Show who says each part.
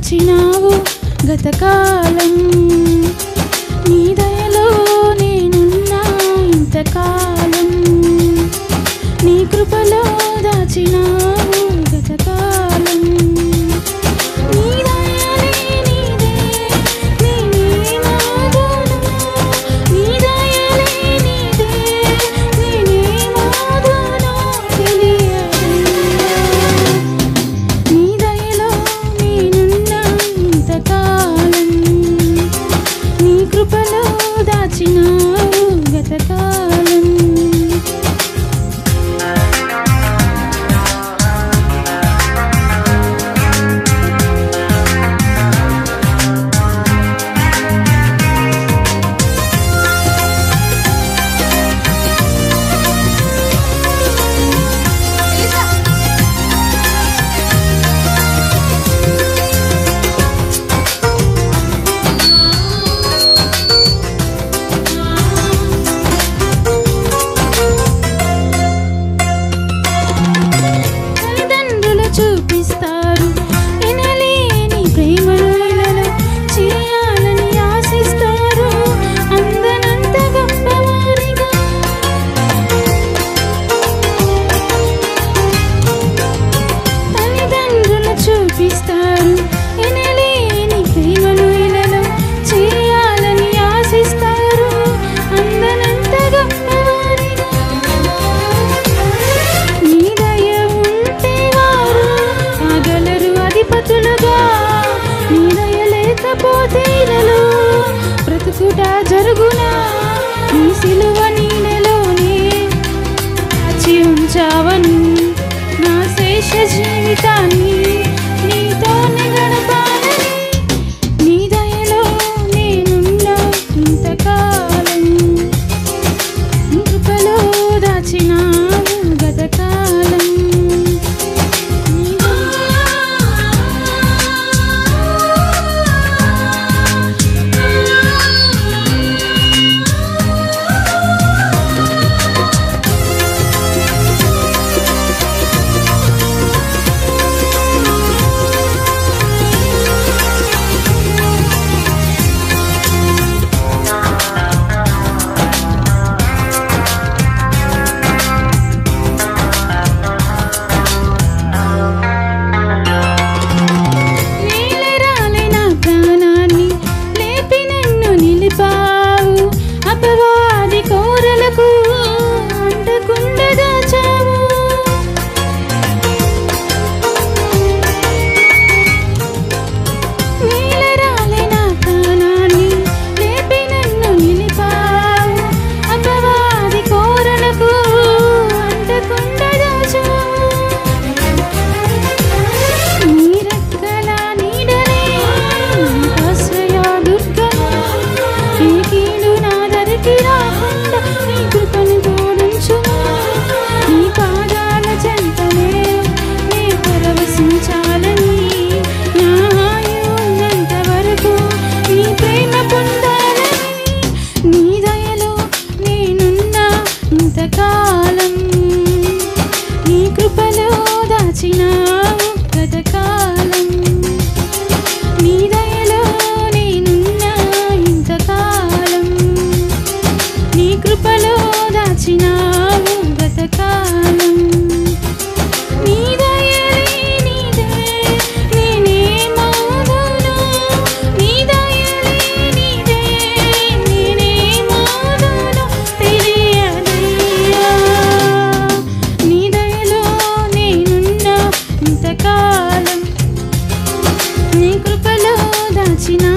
Speaker 1: దాచినావు గతకాలం నీ దయలో నేనున్నా ఇంతకాలం నీ కృపలో దాచినావు గతకాలం నీ దయలే నీదే నేనే మాదను నీ దయలే నీదే నేనే మాదను తెలియదయ్యా నీ దయలో నేనున్నా ఇంతకాలం నీ కృపలో దాచినావు గతకాలం చూపిస్తారు ఎనలేని ప్రేమను ఇలలో చేయాలని ఆశిస్తారు అందనంత గొప్పవారిగా తల్లిదండ్రులు చూపిస్తారు ఎనలేని ప్రేమను ఇలలో చేయాలని ఆశిస్తారు అందనంత గొప్పవారిగా నీ దయ ఉంటే అధిపతులుగా నీ దయ లేకపోతే ఇలలో బ్రతుకుట జరుగునా నీ సిలువ నీడలోనే దాచి ఉంచావని నా శేష జీవితాన్ని నీతోనే గడపాలని నీ దయలో నేనున్నా ఇంతకాలం నీ కృపలో దాచినావు గతకాలం అపవాది కోరలకు అంటకుండా దాచావు నీలరాలే నా ప్రాణాన్ని లేపి నన్ను నిలిపావు అపవాది కోరలకు అంటకుండా దాచావు నీ రెక్కల నీడనే ఆశ్రయ దుర్గము నీ కీడు రాకుండా నీ కృపను తోడించుము నీ పాదాల చెంతనే నీ పరవశించాలని నా ఆయువు ఉన్నంత వరకు నీ ప్రేమ పొందాలని నీ దయలో నేనున్నా ఇంతకాలం నీ కృపలో దాచినావు గతకాలం నీ దయలో నేనున్నా ఇంతకాలం నీ కృపలో దాచినావు గతకాలం నీ దయలే నీదే నేనే మాదను నీ దయలే నీదే నేనే మాదను తెలియదయ్యా నీ దయలో నేనున్నా ఇంతకాలం నీ కృపలో దాచినా